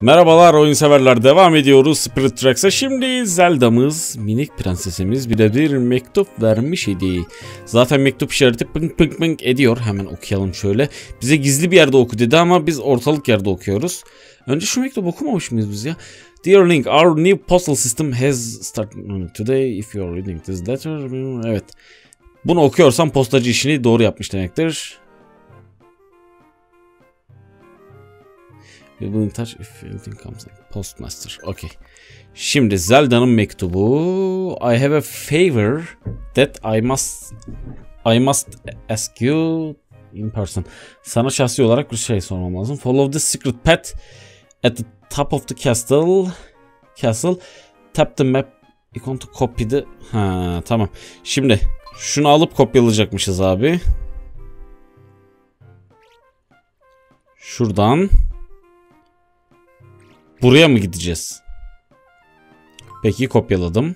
Merhabalar oyun severler, devam ediyoruz Spirit Tracks'a. Şimdi Zelda'mız, minik prensesimiz bir mektup vermiş idi. Zaten mektup işareti pınk pınk pınk ediyor. Hemen okuyalım şöyle. Bize gizli bir yerde oku dedi ama biz ortalık yerde okuyoruz. Önce şu mektubu okumamış mıyız biz ya? Dear Link, our new postal system has started today. If you are reading this letter... Evet. Bunu okuyorsam postacı işini doğru yapmış demektir. We will in touch if anything comes in. Postmaster. Okay. Şimdi Zelda'nın mektubu. I have a favor that I must ask you in person. Sana şahsi olarak bir şey sormam lazım. Follow the secret path at the top of the castle. Tap the map icon to copy the... Ha, tamam. Şimdi şunu alıp kopyalayacakmışız abi. Şuradan buraya mı gideceğiz? Peki, kopyaladım.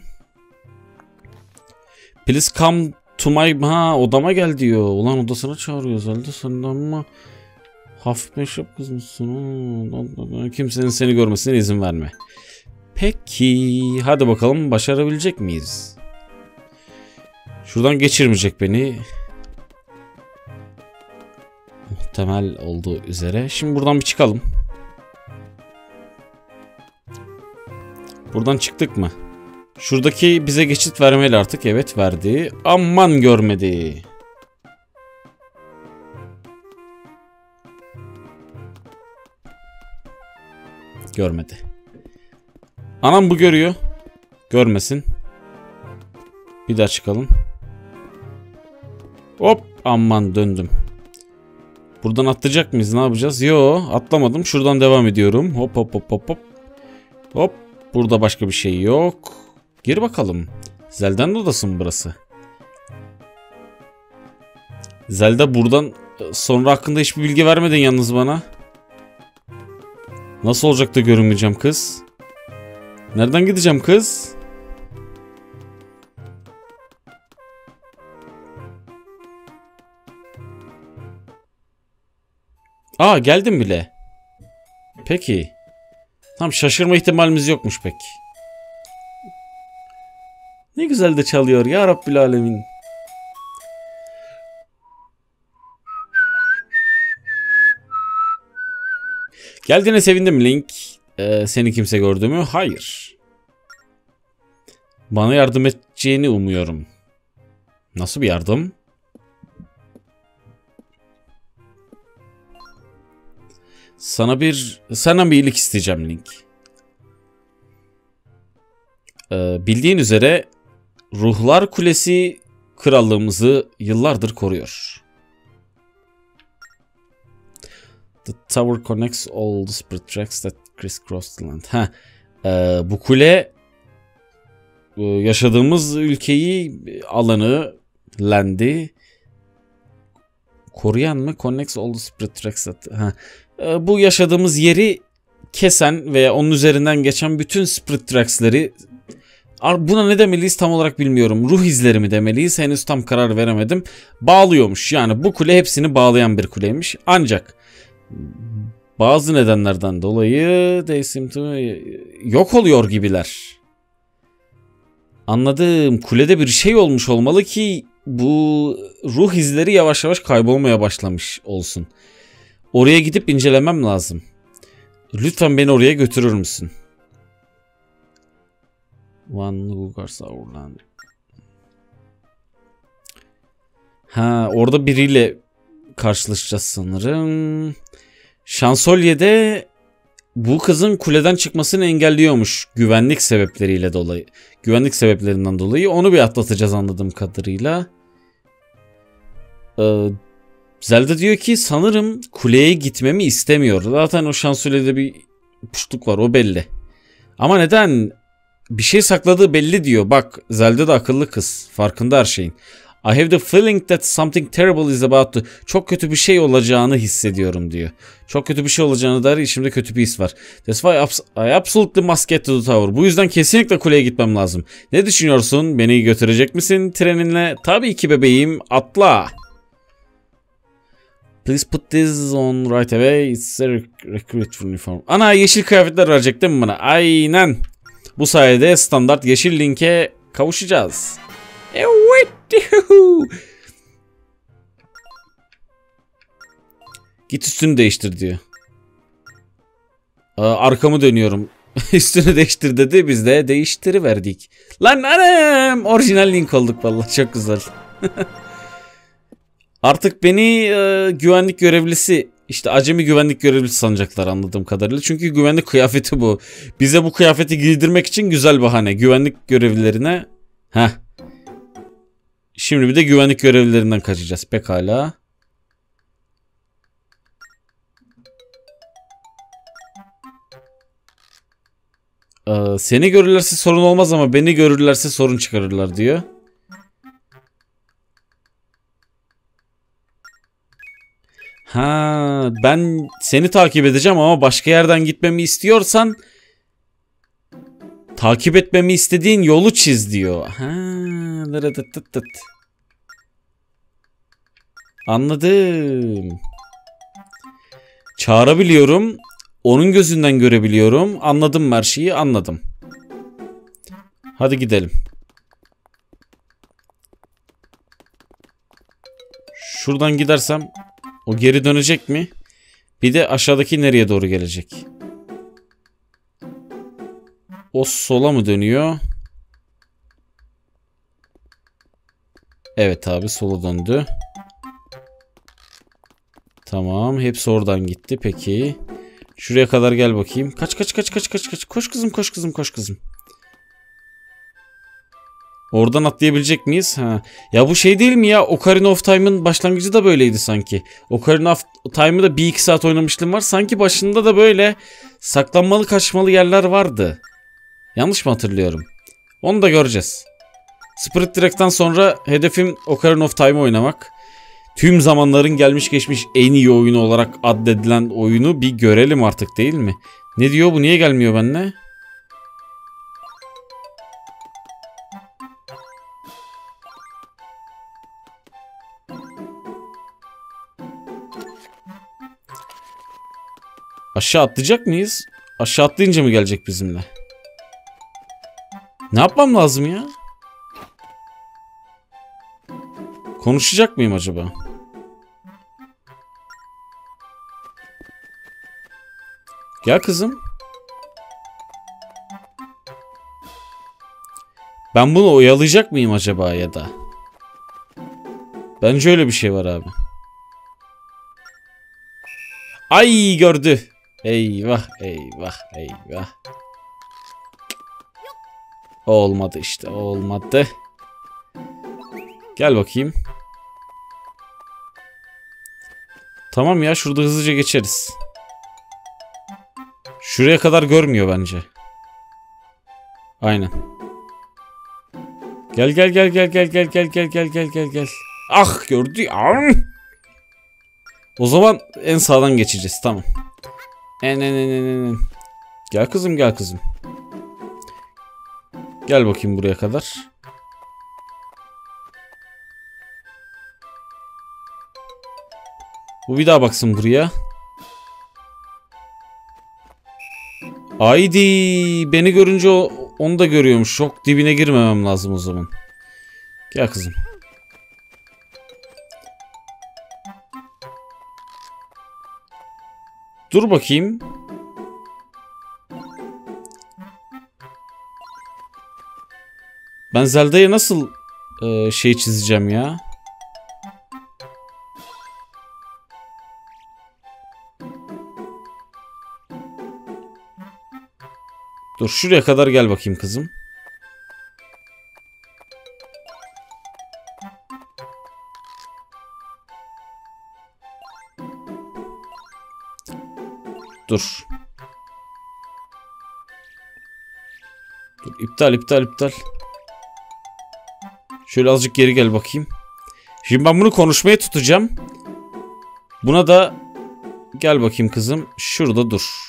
Please come to my... Ha, odama gel diyor. Ulan odasına çağırıyor Zelda. Sen de ama hafif meşrep kızmışsın. Kimsenin seni görmesine izin verme. Peki. Hadi bakalım, başarabilecek miyiz? Şuradan geçirmeyecek beni. Muhtemel olduğu üzere. Şimdi buradan bir çıkalım. Buradan çıktık mı? Şuradaki bize geçit vermeli artık. Evet, verdi. Aman görmedi. Görmedi. Anam bu görüyor. Görmesin. Bir daha çıkalım. Hop, aman döndüm. Buradan atlayacak mıyız? Ne yapacağız? Yo, atlamadım. Şuradan devam ediyorum. Hop hop hop hop hop. Hop. Burada başka bir şey yok. Gir bakalım. Zelda'nın odası mı burası? Zelda buradan sonra hakkında hiçbir bilgi vermedin yalnız bana. Nasıl olacak da görünmeyeceğim kız? Nereden gideceğim kız? Aa, geldim bile. Peki. Tam şaşırma ihtimalimiz yokmuş pek. Ne güzel de çalıyor ya Rabbil Alemin. Geldiğine sevindim Link. Seni kimse gördü mü? Hayır. Bana yardım edeceğini umuyorum. Nasıl bir yardım? Senden bir iyilik isteyeceğim Link. Bildiğin üzere Ruhlar Kulesi krallığımızı yıllardır koruyor. The tower connects all the spirit tracks that crisscross the land. Bu kule yaşadığımız ülkeyi, alanı, land'i koruyan mı? Connects all the spirit tracks that... Bu yaşadığımız yeri kesen veya onun üzerinden geçen bütün spirit tracks'leri, buna ne demeliyiz tam olarak bilmiyorum. Ruh izleri mi demeliyiz? Henüz tam karar veremedim. Bağlıyormuş. Yani bu kule hepsini bağlayan bir kuleymiş. Ancak bazı nedenlerden dolayı yok oluyor gibiler. Anladım. Kulede bir şey olmuş olmalı ki bu ruh izleri yavaş yavaş kaybolmaya başlamış olsun. Oraya gidip incelemem lazım. Lütfen beni oraya götürür müsün? Orada biriyle karşılaşacağız sanırım. Şansölye'de bu kızın kuleden çıkmasını engelliyormuş güvenlik sebeplerinden dolayı. Onu bir atlatacağız anladığım kadarıyla. Zelda diyor ki sanırım kuleye gitmemi istemiyor. Zaten o şansölye'de bir puşluk var, o belli. Ama neden? Bir şey sakladığı belli diyor. Bak, Zelda da akıllı kız. Farkında her şeyin. I have the feeling that something terrible is about to... Çok kötü bir şey olacağını hissediyorum diyor. Çok kötü bir şey olacağını der, içimde kötü bir his var. That's why I absolutely must get to the tower. Bu yüzden kesinlikle kuleye gitmem lazım. Ne düşünüyorsun? Beni götürecek misin treninle? Tabii ki bebeğim. Atla. Please put this on right away. It's a recruit uniform. Ana yeşil kıyafetler verecek değil mi bana? Aynen. Bu sayede standart yeşil linke kavuşacağız. Evet. Git üstünü değiştir diyor. Arkamı dönüyorum. Üstünü değiştir dedi. Biz de değiştiriverdik. Lan anam. Orijinal link olduk vallahi. Çok güzel. Artık beni güvenlik görevlisi, işte acemi güvenlik görevlisi sanacaklar anladığım kadarıyla. Çünkü güvenlik kıyafeti bu. Bize bu kıyafeti giydirmek için güzel bahane. Güvenlik görevlilerine. Heh. Şimdi bir de güvenlik görevlilerinden kaçacağız. Pekala. Seni görürlerse sorun olmaz ama beni görürlerse sorun çıkarırlar diyor. Ha, ben seni takip edeceğim ama başka yerden gitmemi istiyorsan takip etmemi istediğin yolu çiz diyor. Ha, anladım. Çağırabiliyorum. Onun gözünden görebiliyorum. Anladım her şeyi, anladım. Hadi gidelim. Şuradan gidersem o geri dönecek mi? Bir de aşağıdaki nereye doğru gelecek? O sola mı dönüyor? Evet abi, sola döndü. Tamam, hepsi oradan gitti. Peki. Şuraya kadar gel bakayım. Kaç. Koş kızım, koş kızım, koş kızım. Oradan atlayabilecek miyiz? Ha. Ya bu şey değil mi ya? Ocarina of Time'ın başlangıcı da böyleydi sanki. Ocarina of Time'ı da 1-2 saat oynamışlığım var. Sanki başında da böyle saklanmalı kaçmalı yerler vardı. Yanlış mı hatırlıyorum? Onu da göreceğiz. Spirit Direct'ten sonra hedefim Ocarina of Time oynamak. Tüm zamanların gelmiş geçmiş en iyi oyunu olarak addedilen oyunu bir görelim artık, değil mi? Ne diyor bu? Niye gelmiyor benimle? Aşağı atlayacak mıyız? Aşağı atlayınca mı gelecek bizimle? Ne yapmam lazım ya? Konuşacak mıyım acaba? Gel kızım. Ben bunu oyalayacak mıyım acaba ya da? Bence öyle bir şey var abi. Ay, gördü. Eyvah eyvah eyvah. Olmadı işte, olmadı. Gel bakayım. Tamam ya, şurada hızlıca geçeriz. Şuraya kadar görmüyor bence. Aynen. Gel. Ah, gördü. O zaman en sağdan geçeceğiz, tamam. Gel kızım, gel kızım. Gel bakayım buraya kadar. Bu bir daha baksın buraya. Haydi, beni görünce onu da görüyormuş. Çok dibine girmemem lazım o zaman. Gel kızım. Dur bakayım. Ben Zelda'ya nasıl şey çizeceğim ya? Dur, şuraya kadar gel bakayım kızım. Dur. Dur, iptal. Şöyle azıcık geri gel bakayım. Şimdi ben bunu konuşmaya tutacağım. Buna da gel bakayım kızım. Şurada dur.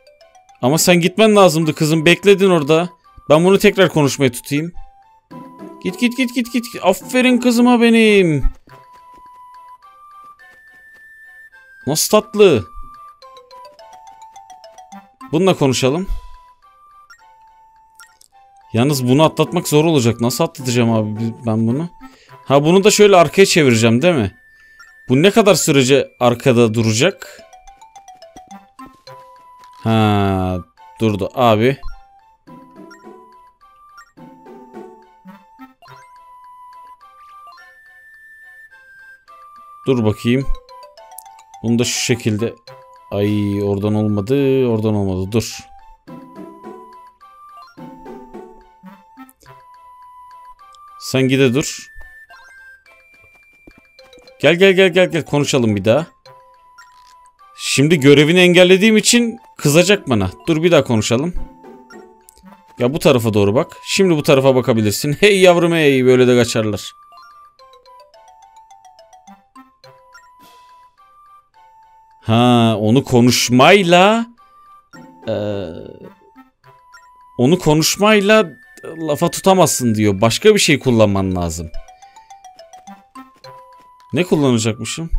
Ama sen gitmen lazımdı kızım. Bekledin orada. Ben bunu tekrar konuşmaya tutayım. Git git git git git. Aferin kızıma benim. Nasıl tatlı. Bununla konuşalım. Yalnız bunu atlatmak zor olacak. Nasıl atlatacağım abi ben bunu? Ha, bunu da şöyle arkaya çevireceğim değil mi? Bu ne kadar sürece arkada duracak? Ha, durdu abi. Dur bakayım. Bunu da şu şekilde. Ay, oradan olmadı. Oradan olmadı. Dur. Sen gide dur. Gel gel gel gel gel, konuşalım bir daha. Şimdi görevini engellediğim için kızacak bana. Dur bir daha konuşalım. Ya bu tarafa doğru bak. Şimdi bu tarafa bakabilirsin. Hey yavrum hey, böyle de kaçarlar. Ha, onu konuşmayla onu konuşmayla lafa tutamazsın diyor. Başka bir şey kullanman lazım. Ne kullanacakmışım?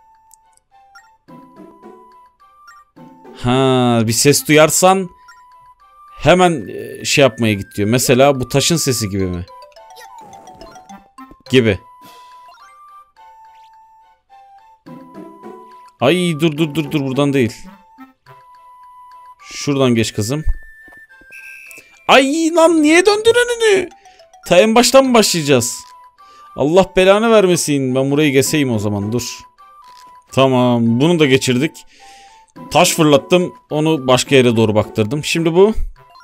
Ha, bir ses duyarsan hemen şey yapmaya git diyor. Mesela bu taşın sesi gibi mi? Gibi. Ay dur dur dur dur, buradan değil. Şuradan geç kızım. Ay lan, niye döndün önünü? Ta en baştan mı başlayacağız? Allah belanı vermesin. Ben burayı geçeyim o zaman, dur. Tamam, bunu da geçirdik. Taş fırlattım, onu başka yere doğru baktırdım. Şimdi bu.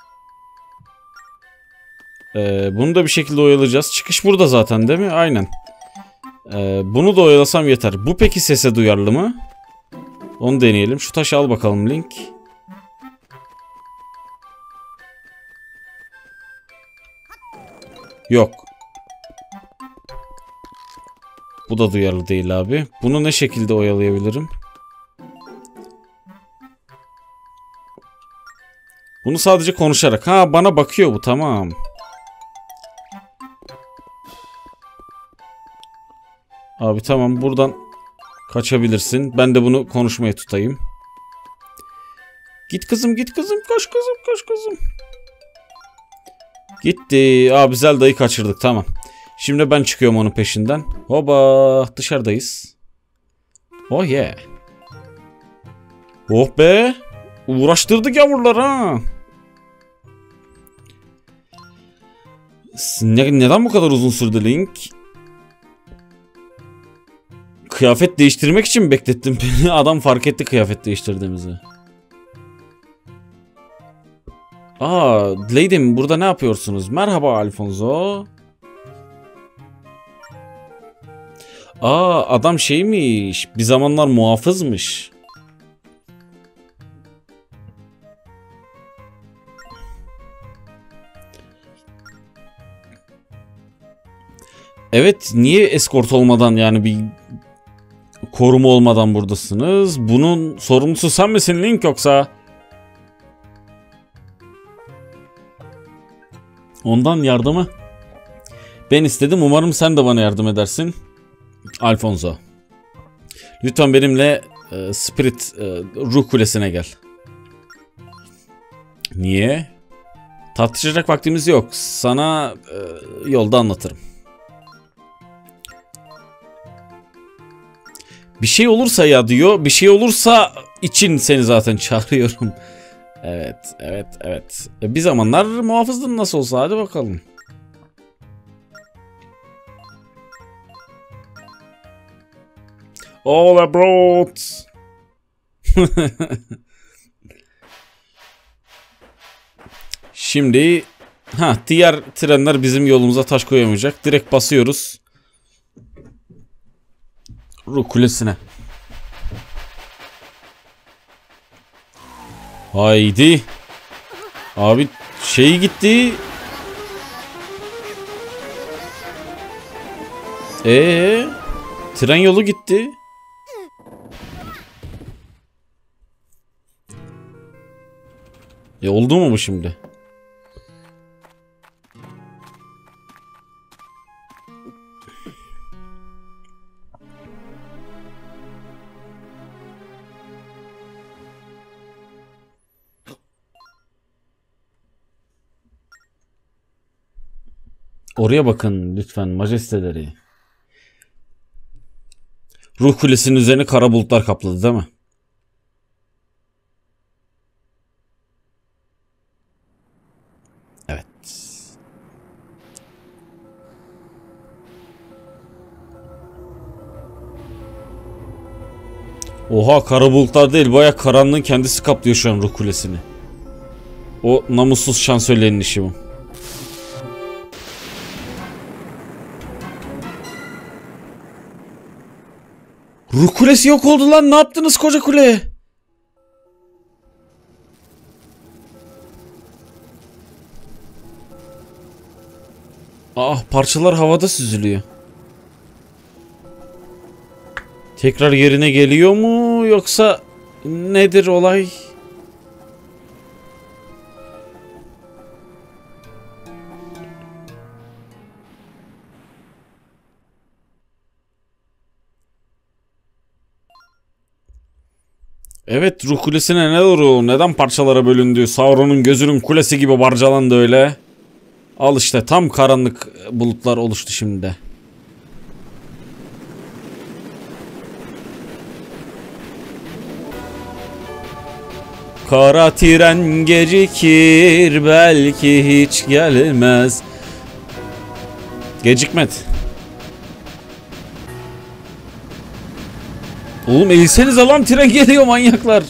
Bunu da bir şekilde oyalayacağız. Çıkış burada zaten değil mi? Aynen. Bunu da oyalasam yeter. Bu peki sese duyarlı mı? Onu deneyelim. Şu taşı al bakalım Link. Yok. Bu da duyarlı değil abi. Bunu ne şekilde oyalayabilirim? Bunu sadece konuşarak. Ha, bana bakıyor bu, tamam. Abi tamam, buradan kaçabilirsin. Ben de bunu konuşmaya tutayım. Git kızım git kızım, koş kızım koş kızım. Gitti. Abi Zelda'yı kaçırdık, tamam. Şimdi ben çıkıyorum onun peşinden. Hoba, dışarıdayız. Oh yeah. Oh be. Uğraştırdık yavrular ha. Neden bu kadar uzun sürdü Link? Kıyafet değiştirmek için mi beklettim beni? Adam fark etti kıyafet değiştirdiğimizi. Aa, Lady'm, burada ne yapıyorsunuz? Merhaba Alfonso. Aa, adam şeymiş. Bir zamanlar muhafızmış. Evet, niye eskort olmadan, yani bir koruma olmadan buradasınız? Bunun sorumlusu sen misin Link yoksa? Ondan yardımı ben istedim. Umarım sen de bana yardım edersin. Alfonso. Lütfen benimle Spirit Ruh Kulesi'ne gel. Niye? Tartışacak vaktimiz yok. Sana yolda anlatırım. Bir şey olursa ya diyor. Bir şey olursa için seni zaten çağırıyorum. Evet, evet, evet. Bir zamanlar muhafızdın nasıl olsa, hadi bakalım. All abroad. Şimdi diğer trenler bizim yolumuza taş koyamayacak. Direkt basıyoruz Ruh Kulesi'ne. Haydi. Abi şey gitti. Tren yolu gitti. Oldu mu bu şimdi? Oraya bakın lütfen majesteleri. Ruh kulesinin üzerine kara bulutlar kapladı değil mi? Evet. Oha, kara bulutlar değil, baya karanlığın kendisi kaplıyor şu an ruh kulesini. O namussuz şansölyenin işi bu. Ruh kulesi yok oldu lan, ne yaptınız koca kuleye? Ah, parçalar havada süzülüyor. Tekrar yerine geliyor mu yoksa nedir olay? Evet, ruh kulesine ne doğru, neden parçalara bölündü? Sauron'un gözünün kulesi gibi barcalandı öyle. Al işte, tam karanlık bulutlar oluştu şimdi de. Kara tren gecikir, belki hiç gelmez. Gecikmedi. Oğlum eğilsenize lan, tren geliyor manyaklar.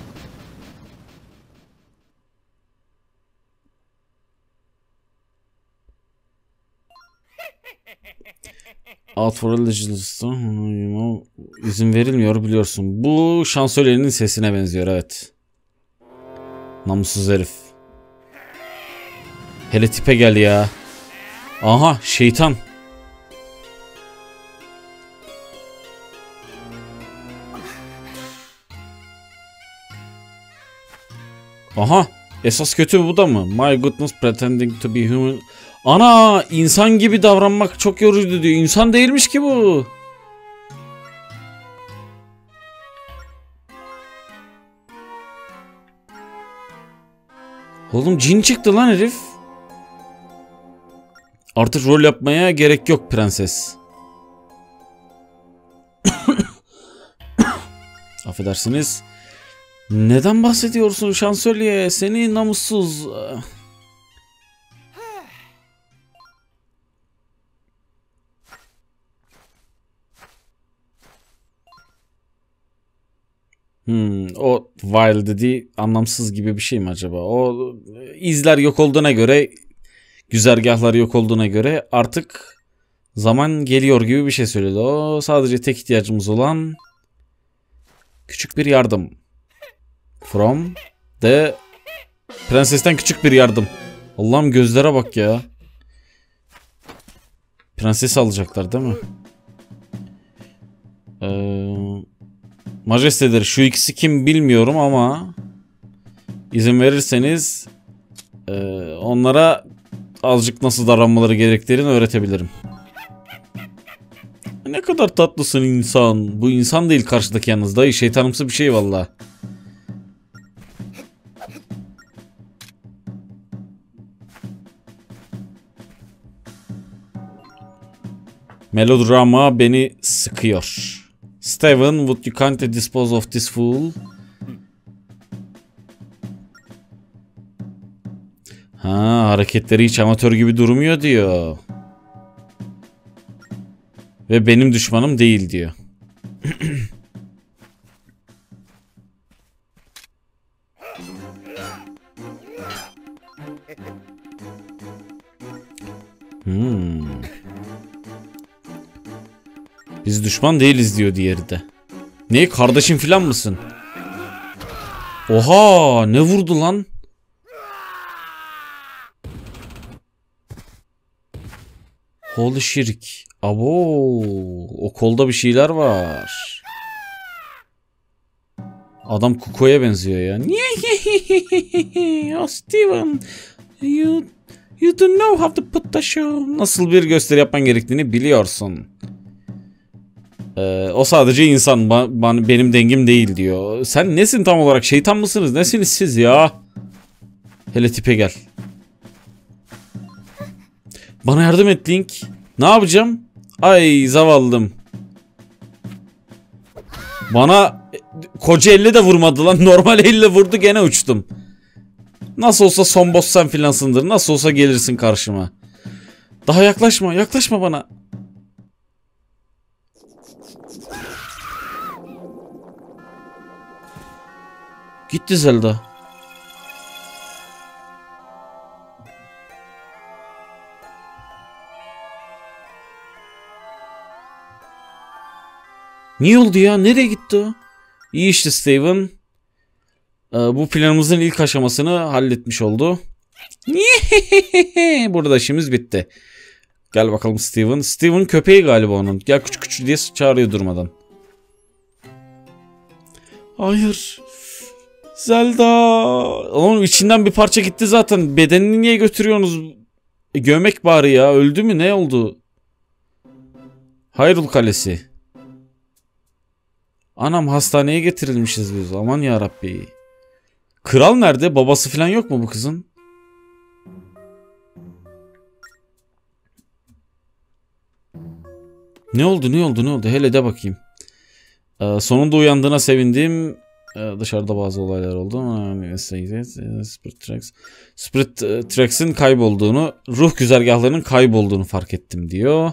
Out for Religious izin verilmiyor biliyorsun. Bu şansölyenin sesine benziyor, evet. Namussuz herif. Hele tipe gel ya. Aha, şeytan. Aha, esas kötü bu da mı? My goodness, pretending to be human. Ana, insan gibi davranmak çok yorucu diyor. İnsan değilmiş ki bu. Oğlum cin çıktı lan herif. Artık rol yapmaya gerek yok prenses. Affedersiniz. Neden bahsediyorsun şansölye? Seni namussuz. O wild dediği anlamsız gibi bir şey mi acaba? O izler yok olduğuna göre, güzergahlar yok olduğuna göre artık zaman geliyor gibi bir şey söyledi. O sadece tek ihtiyacımız olan küçük bir yardım. From the prensesten küçük bir yardım. Allah'ım gözlere bak ya. Prensesi alacaklar değil mi? Majesteleri, şu ikisi kim bilmiyorum ama izin verirseniz onlara azıcık nasıl davranmaları gerektiğini öğretebilirim. Ne kadar tatlısın insan. Bu insan değil karşıdaki, yalnız dayı şeytanımsı bir şey vallahi. Melodrama beni sıkıyor. Steven, would you kindly dispose of this fool? Ha, hareketleri hiç amatör gibi durmuyor diyor. Ve benim düşmanım değil diyor. Biz düşman değiliz diyor diğeri de. Ne, kardeşim filan mısın? Oha, ne vurdu lan? Holy şirik. Abo, o kolda bir şeyler var. Adam Kuko'ya benziyor ya. Oh Steven, you don't know how to put the show. Nasıl bir gösteri yapman gerektiğini biliyorsun. O sadece insan, benim dengim değil diyor. Sen nesin tam olarak? Şeytan mısınız? Nesiniz siz ya? Hele tipe gel. Bana yardım et Link. Ne yapacağım? Ay zavallım. Bana koca elle de vurmadı lan. Normal elle vurdu, gene uçtum. Nasıl olsa son boss sen filansındır. Nasıl olsa gelirsin karşıma. Daha yaklaşma. Yaklaşma bana. Gitti Zelda. Niye oldu ya? Nereye gitti o? İyi işte Steven. Bu planımızın ilk aşamasını halletmiş oldu. Burada işimiz bitti. Gel bakalım Steven. Steven köpeği galiba onun. Gel küçük küçük diye çağırıyor durmadan. Hayır. Zelda. Onun içinden bir parça gitti zaten. Bedenini niye götürüyorsunuz? Gömek bari ya. Öldü mü? Ne oldu? Hyrule Kalesi. Anam, hastaneye getirilmişiz biz. Aman yarabbi. Kral nerede? Babası falan yok mu bu kızın? Ne oldu? Ne oldu? Ne oldu? Hele de bakayım. Sonunda uyandığına sevindim. Dışarıda bazı olaylar oldu. Spirit Tracks'in kaybolduğunu, ruh güzergahlarının kaybolduğunu fark ettim diyor.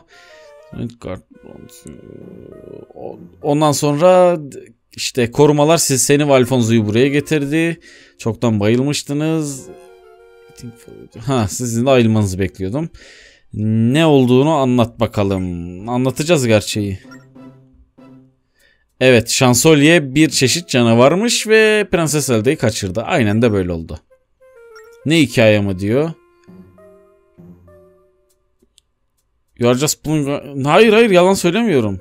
Ondan sonra işte korumalar seni ve Alfonso'yu buraya getirdi. Çoktan bayılmıştınız. Sizin de ayılmanızı bekliyordum. Ne olduğunu anlat bakalım. Anlatacağız gerçeği. Evet, Şansölye bir çeşit canavarmış ve Prenses Zelda'yı kaçırdı. Aynen de böyle oldu. Ne hikaye mi diyor? You are just pulling... Hayır yalan söylemiyorum.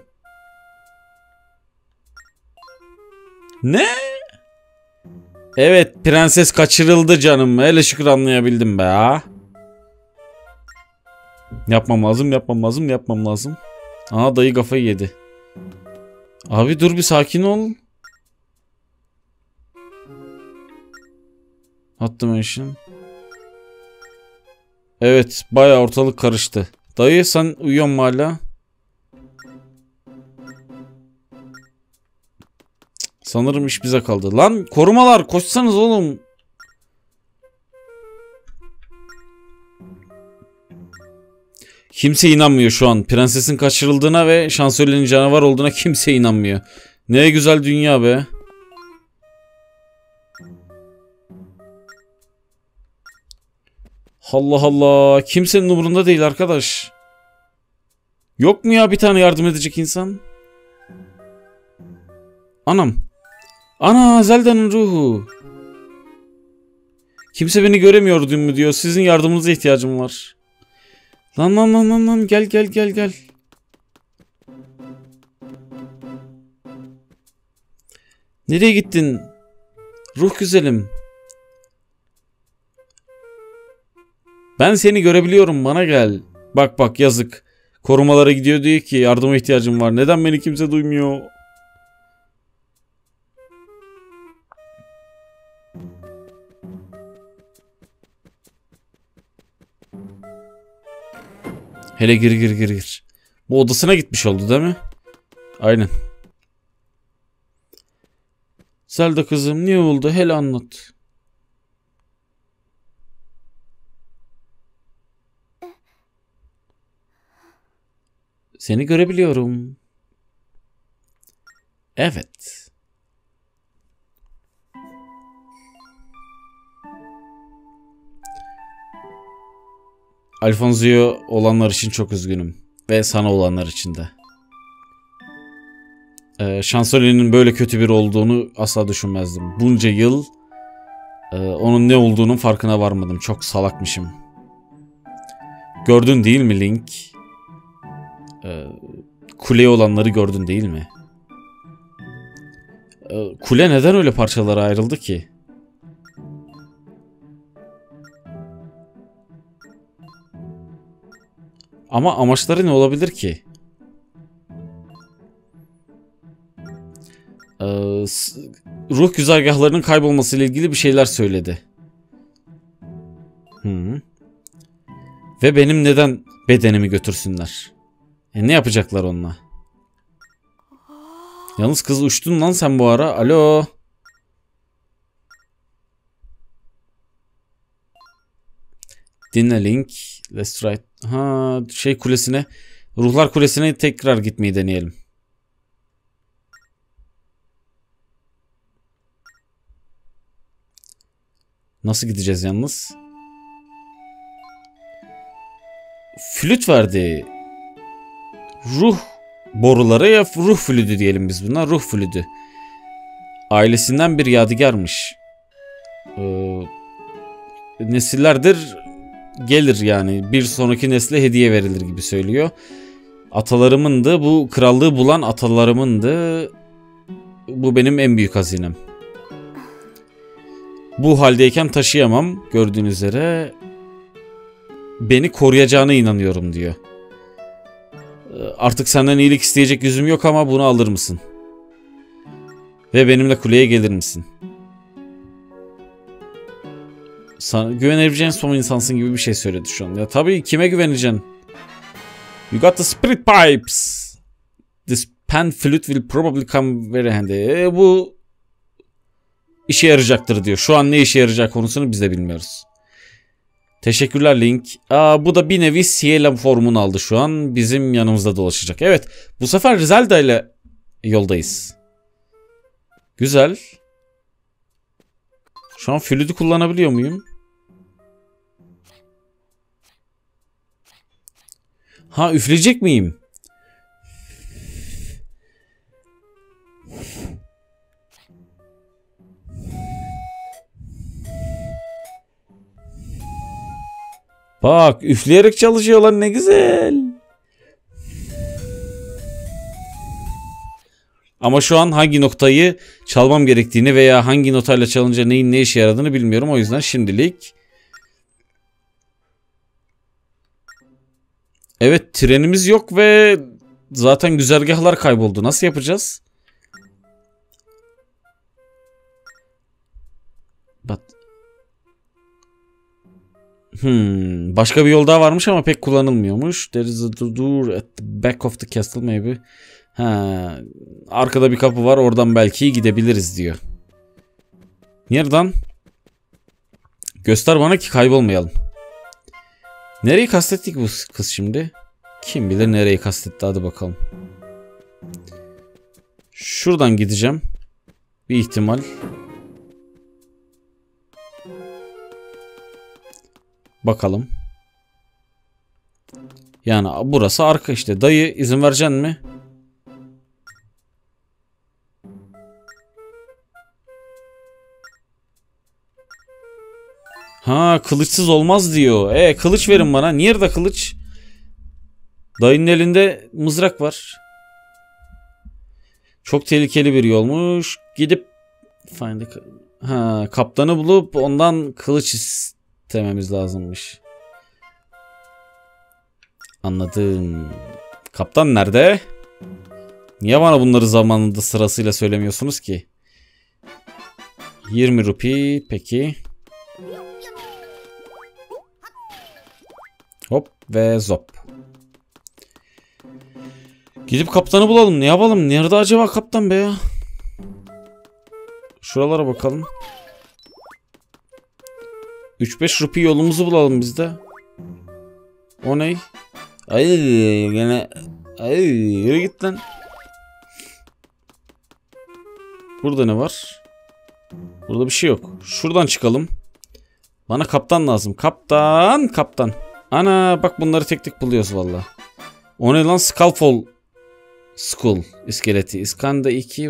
Ne? Evet, prenses kaçırıldı canım. Hele şükür anlayabildim be ha. Yapmam lazım. Aa, dayı kafayı yedi. Abi dur bir sakin ol. Attım eşin. Evet, bayağı ortalık karıştı. Dayı sen uyuyor mu hala? Sanırım iş bize kaldı. Lan korumalar, koşsanız oğlum. Kimse inanmıyor şu an. Prensesin kaçırıldığına ve şansölyenin canavar olduğuna kimse inanmıyor. Ne güzel dünya be. Allah Allah. Kimsenin umurunda değil arkadaş. Yok mu ya bir tane yardım edecek insan? Anam. Ana, Zelda'nın ruhu. Kimse beni göremiyor dün mü diyor. Sizin yardımınıza ihtiyacım var. Lan gel. Nereye gittin? Ruh güzelim. Ben seni görebiliyorum, bana gel. Bak yazık. Korumalara gidiyor diyor ki yardıma ihtiyacım var. Neden beni kimse duymuyor? Hele gir. Bu odasına gitmiş oldu değil mi? Aynen. Zelda kızım, ne oldu? Hele anlat. Seni görebiliyorum. Evet. Alfonso'ya olanlar için çok üzgünüm. Ve sana olanlar için de. Şansölyenin böyle kötü biri olduğunu asla düşünmezdim. Bunca yıl onun ne olduğunun farkına varmadım. Çok salakmışım. Gördün değil mi Link? Kuleye olanları gördün değil mi? Kule neden öyle parçalara ayrıldı ki? Ama amaçları ne olabilir ki? Ruh güzergahlarının kaybolmasıyla ilgili bir şeyler söyledi. Ve benim neden bedenimi götürsünler. Ne yapacaklar onunla? Yalnız kız uçtun lan sen bu ara. Alo. Dinle Link. Let's try. Ha, şey kulesine. Ruhlar kulesine tekrar gitmeyi deneyelim. Nasıl gideceğiz yalnız? Flüt verdi. Ruh boruları ya ruh flütü diyelim biz buna. Ruh flütü. Ailesinden bir yadigarmış. Nesillerdir gelir yani. Bir sonraki nesle hediye verilir gibi söylüyor. Atalarımındı. Bu krallığı bulan atalarımındı. Bu benim en büyük hazinem. Bu haldeyken taşıyamam. Gördüğünüz üzere beni koruyacağına inanıyorum diyor. Artık senden iyilik isteyecek yüzüm yok ama bunu alır mısın? Ve benimle kuleye gelir misin? Sana güvenebileceğin son insansın gibi bir şey söyledi şu an. Ya tabii kime güveneceksin? You got the spirit pipes. This pan flute will probably come very handy. Bu işe yarayacaktır diyor. Şu an ne işe yarayacak konusunu biz de bilmiyoruz. Teşekkürler Link. Bu da bir nevi Ciela formunu aldı şu an. Bizim yanımızda dolaşacak. Evet. Bu sefer Zelda ile yoldayız. Güzel. Şu an flütü kullanabiliyor muyum? Ha, üfleyecek miyim? Bak, üfleyerek çalışıyorlar, ne güzel. Ama şu an hangi noktayı çalmam gerektiğini veya hangi notayla çalınca neyin ne işe yaradığını bilmiyorum. O yüzden şimdilik... Evet, trenimiz yok ve zaten güzergahlar kayboldu. Nasıl yapacağız? Başka bir yol daha varmış ama pek kullanılmıyormuş. There is a door at the back of the castle maybe. Ha, arkada bir kapı var, oradan belki gidebiliriz diyor. Nereden? Göster bana ki kaybolmayalım. Nereyi kastettik bu kız şimdi? Kim bilir nereyi kastetti, hadi bakalım. Şuradan gideceğim. Bir ihtimal. Bakalım. Yani burası arka işte. Dayı, izin vereceksin mi? Ha, kılıçsız olmaz diyor. Kılıç verin bana. Nerede kılıç? Dayının elinde mızrak var. Çok tehlikeli bir yolmuş. Gidip kaptanı bulup ondan kılıç istememiz lazımmış. Anladım. Kaptan nerede? Niye bana bunları zamanında sırasıyla söylemiyorsunuz ki? 20 rupi peki. Hop ve zop. Gidip kaptanı bulalım. Ne yapalım? Nerede acaba kaptan be ya? Şuralara bakalım. 3-5 rupi yolumuzu bulalım biz de. O ne? Ay gene. Ay yürü git lan. Burada ne var? Burada bir şey yok. Şuradan çıkalım. Bana kaptan lazım. Kaptan. Kaptan. Ana bak, bunları tek tek buluyoruz valla. O ne lan? Skullfall Skull iskeleti. İskanda 2.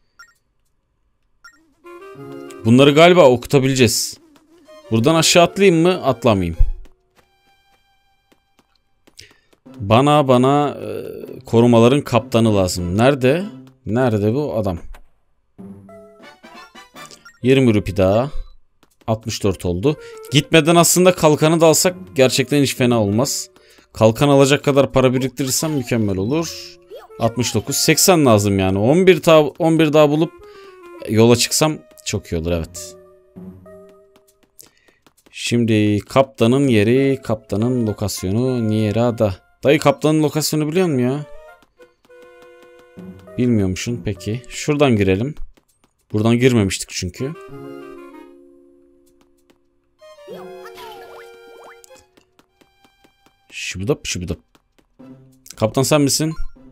Bunları galiba okutabileceğiz. Buradan aşağı atlayayım mı? Atlamayayım. Bana korumaların kaptanı lazım. Nerede? Nerede bu adam? 20 rupi daha. 64 oldu. Gitmeden aslında kalkanı da alsak gerçekten hiç fena olmaz. Kalkan alacak kadar para biriktirirsem mükemmel olur. 69. 80 lazım yani. 11 daha bulup yola çıksam çok iyi olur, evet. Şimdi kaptanın yeri, kaptanın lokasyonu Niera'da. Dayı kaptanın lokasyonu biliyor musun ya? Bilmiyormuşsun peki. Şuradan girelim. Buradan girmemiştik çünkü. Şıbıdap şıbıdap. Kaptan sen misin?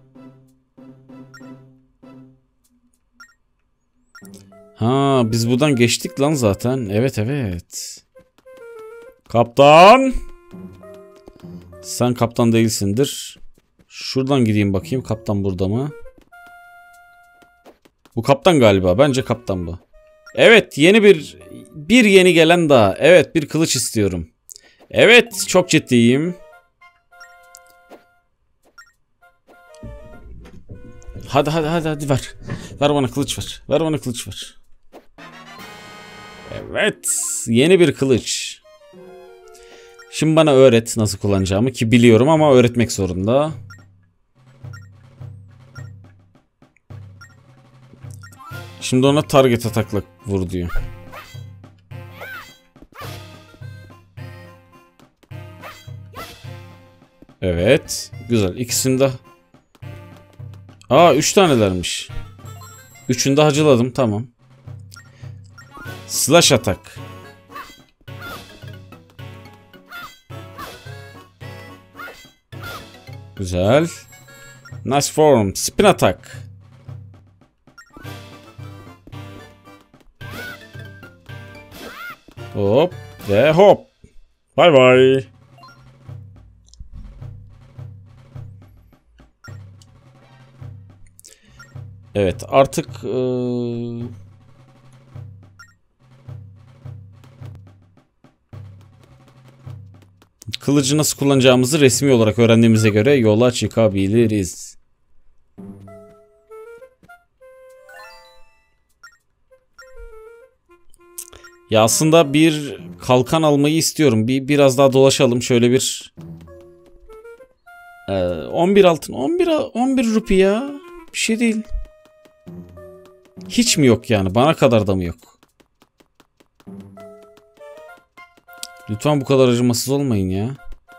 Ha biz buradan geçtik lan zaten. Evet evet. Kaptan. Sen kaptan değilsindir. Şuradan gideyim bakayım. Kaptan burada mı? Bu kaptan galiba. Bence kaptan bu. Evet yeni bir yeni gelen daha. Evet bir kılıç istiyorum. Evet çok ciddiyim. Hadi ver. Ver bana kılıç ver. Ver bana kılıç ver. Evet yeni bir kılıç. Şimdi bana öğret nasıl kullanacağımı ki biliyorum ama öğretmek zorunda. Şimdi ona target atakla vur diyor. Evet. Güzel. İkisini de... Aa 3 tanelermiş. Üçünü de hacıladım. Tamam. Slash atak. Güzel. Nice form. Spin atak. Hop ve hop. Bay bay. Evet artık kılıcı nasıl kullanacağımızı resmi olarak öğrendiğimize göre yola çıkabiliriz. Ya aslında bir kalkan almayı istiyorum. Biraz daha dolaşalım. Şöyle bir 11 altın. 11 rupi ya. Bir şey değil. Hiç mi yok yani? Bana kadar da mı yok? Lütfen bu kadar acımasız olmayın ya.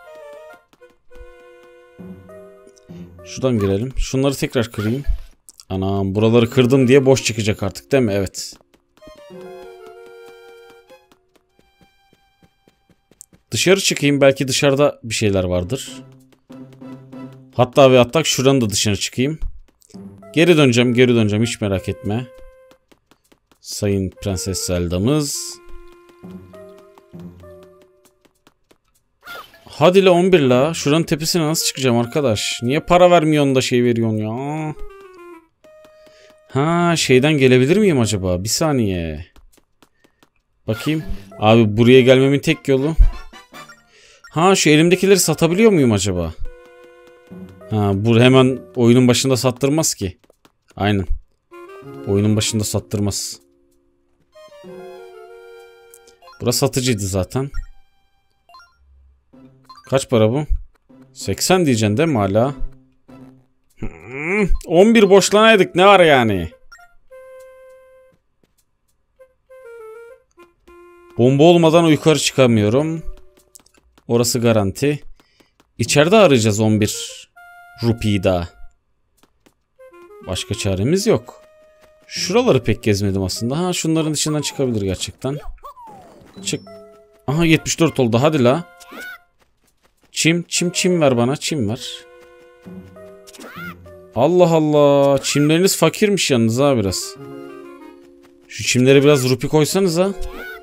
Şuradan girelim. Şunları tekrar kırayım. Anam buraları kırdım diye boş çıkacak artık değil mi? Evet. Dışarı çıkayım. Belki dışarıda bir şeyler vardır. Hatta ve hatta şuranın da dışarı çıkayım. Geri döneceğim. Hiç merak etme. Sayın Prenses Zelda'mız. Hadi la 11 la. Şuranın tepesine nasıl çıkacağım arkadaş? Niye para vermiyorsun da şey veriyorsun ya? Ha şeyden gelebilir miyim acaba? Bir saniye. Bakayım. Abi buraya gelmemin tek yolu. Ha şu elimdekileri satabiliyor muyum acaba? Ha bu hemen oyunun başında sattırmaz ki. Aynen. Oyunun başında sattırmaz. Burası satıcıydı zaten. Kaç para bu? 80 diyeceksin değil mi hala? 11 boşlanaydık ne var yani? Bomba olmadan yukarı çıkamıyorum. Orası garanti. İçeride arayacağız 11 rupiyi daha. Başka çaremiz yok. Şuraları pek gezmedim aslında. Ha şunların dışından çıkabilir gerçekten. Çık. Aha 74 oldu hadi la. Çim ver bana. Çim ver. Allah Allah. Çimleriniz fakirmiş yalnız ha biraz. Şu çimlere biraz rupi koysanız ha.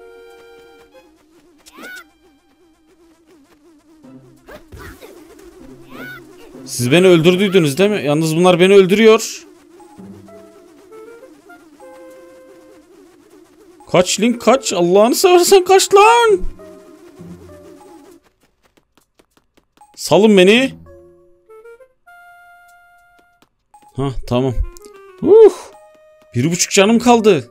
Siz beni öldürdüydünüz değil mi? Yalnız bunlar beni öldürüyor. Kaç Link kaç. Allah'ını seversen kaç lan. Salın beni. Ha tamam. 1,5 canım kaldı.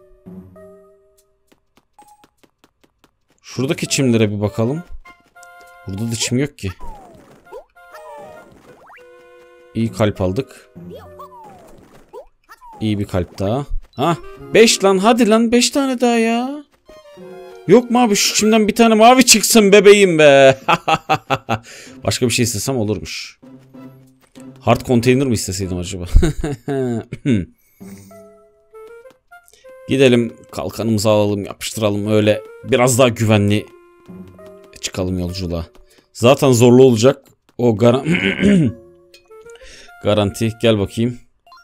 Şuradaki çimlere bir bakalım. Burada da çim yok ki. İyi kalp aldık. İyi bir kalp daha. Ha 5 lan hadi lan 5 tane daha ya. Yok mu abi, şu içimden bir tane mavi çıksın bebeğim be. Başka bir şey istesem olurmuş. Hard container mi isteseydim acaba? Gidelim kalkanımızı alalım, yapıştıralım, öyle biraz daha güvenli çıkalım yolculuğa. Zaten zorlu olacak. O garanti. Gel bakayım.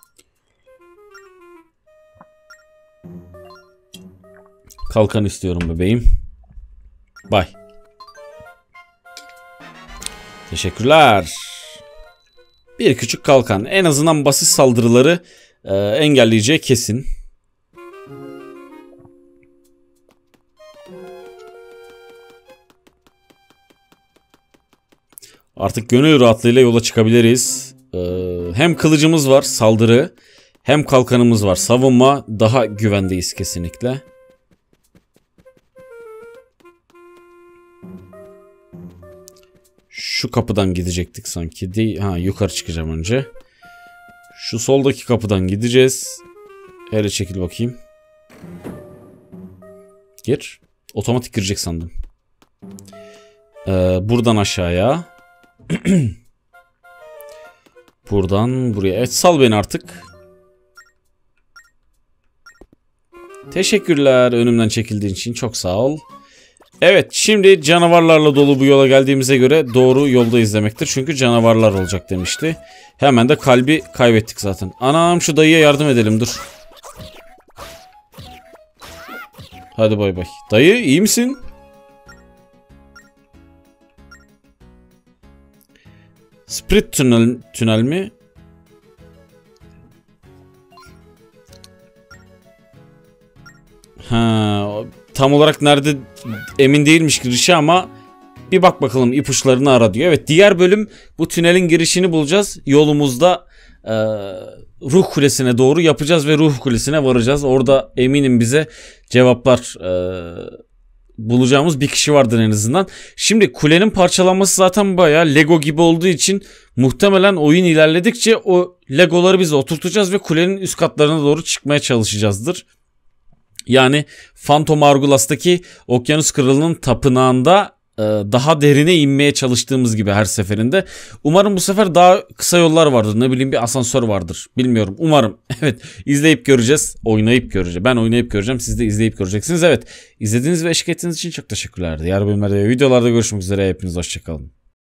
Kalkan istiyorum bebeğim. Bay. Teşekkürler. Bir küçük kalkan. En azından basit saldırıları engelleyeceği kesin. Artık gönül rahatlığıyla yola çıkabiliriz. Hem kılıcımız var, saldırı, hem kalkanımız var, savunma. Daha güvendeyiz kesinlikle. Şu kapıdan gidecektik sanki. Yukarı çıkacağım önce. Şu soldaki kapıdan gideceğiz. Hele çekil bakayım. Gir. Otomatik girecek sandım. Buradan aşağıya. Buradan buraya. Evet, sal beni artık. Teşekkürler önümden çekildiğin için, çok sağ ol. Evet, şimdi canavarlarla dolu bu yola geldiğimize göre doğru yoldayız demektir. Çünkü canavarlar olacak demişti. Hemen de kalbi kaybettik zaten. Anam, şu dayıya yardım edelim, dur. Hadi bay bay. Dayı, iyi misin? Spirit tünel mi? Tam olarak nerede emin değilmiş girişi ama bir bak bakalım, ipuçlarını ara diyor. Evet, diğer bölüm bu tünelin girişini bulacağız. Yolumuzda Ruh Kulesi'ne doğru yapacağız ve Ruh Kulesi'ne varacağız. Orada eminim bize cevaplar bulacağımız bir kişi vardır en azından. Şimdi kulenin parçalanması zaten bayağı Lego gibi olduğu için muhtemelen oyun ilerledikçe o Legoları biz oturtacağız ve kulenin üst katlarına doğru çıkmaya çalışacağızdır. Yani Phantom Hourglass'taki Okyanus Kralı'nın tapınağında daha derine inmeye çalıştığımız gibi her seferinde. Umarım bu sefer daha kısa yollar vardır. Ne bileyim, bir asansör vardır. Bilmiyorum. Umarım. Evet. İzleyip göreceğiz. Oynayıp göreceğiz. Ben oynayıp göreceğim. Siz de izleyip göreceksiniz. Evet. İzlediğiniz ve eşlik ettiğiniz için çok teşekkürler. Diğer bölümlerde ve videolarda görüşmek üzere. Hepiniz hoşçakalın.